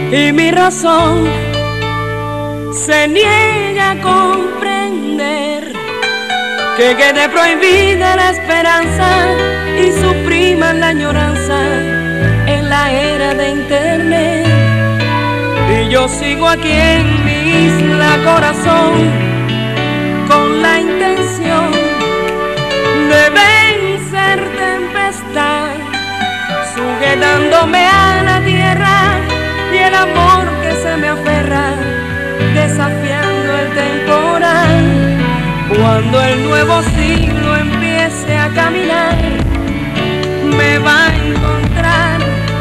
y mi razón se niega a comprender que quede prohibida la esperanza y suprima la añoranza en la era de internet. Y yo sigo aquí en mi isla corazón con la intención de vencer tempestad, sujetándome a la tierra y el amor que se me aferra, desafiando el temporal. Cuando el nuevo siglo empiece a caminar, me va a encontrar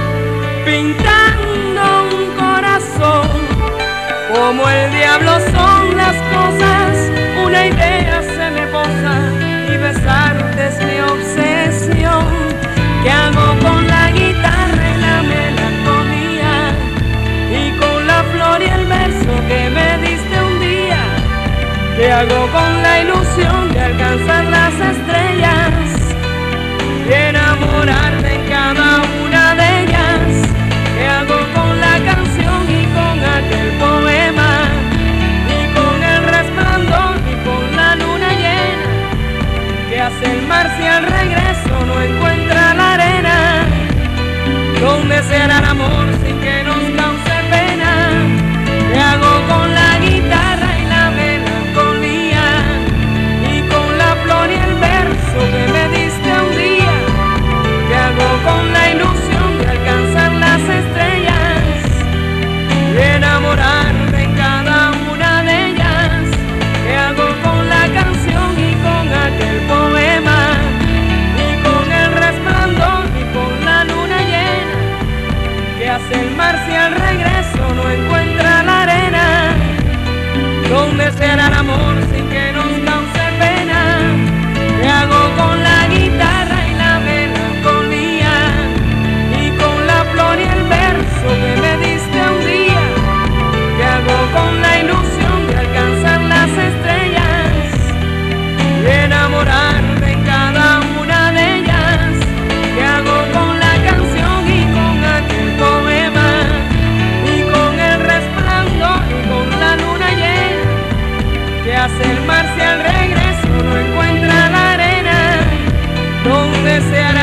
pintando un corazón. Como el diablo son las cosas, una idea se me posa y besarte es mi obsesión. ¿Qué hago con la guitarra y la melancolía? Y con la flor y el verso que me diste un día. ¿Qué hago con la ilusión de alcanzar las estrellas y enamorarte en cada una de ellas? ¿Qué hago con la canción y con aquel poema? Y con el resplandor y con la luna llena. ¿Qué hace el mar si al regreso no encuentra la arena? ¿Dónde se hará el amor sin que nos cause pena? ¿Qué hago con la guitarra y la melancolía? Y con la flor y el verso que me diste un día. ¿Qué hago con la ilusión de alcanzar las estrellas y enamorarme en cada una de ellas? ¿Qué hago con la canción y con aquel poema? Y con el resplandor y con la luna llena. ¿Qué hace el mar si al regreso no encuentra la arena? ¿Dónde se hará el amor sin que nos cause pena? ¿Qué hago con la guitarra y la melancolía? Y con la flor y el verso que me diste un día. ¿Qué hago con la ilusión de alcanzar las estrellas y enamorarme en cada una de ellas? ¿Qué hago con la canción y con aquel poema? Y con el resplandor y con la luna llena. ¿Qué hace el mar si al regreso no encuentra la arena? ¿Dónde se hará